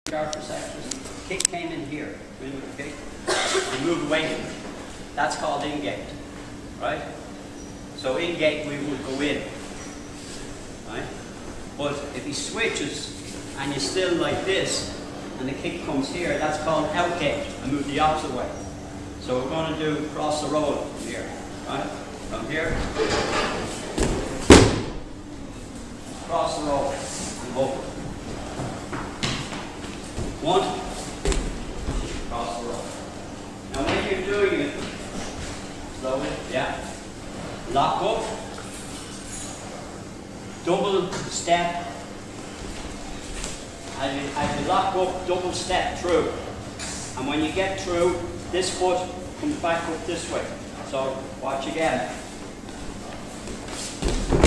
Sharper sections. Kick came in here. In with the kick. You move away from it. That's called in-gate. Right? So in-gate we would go in. Right? But if he switches and you're still like this and the kick comes here, that's called out-gate. I move the opposite way. So we're going to do cross the road from here. Right? From here. Cross the road and over. One, cross the road. Now when you're doing it, slowly, yeah, lock up, double step, as you lock up, double step through. And when you get through, this foot comes back up this way. So watch again.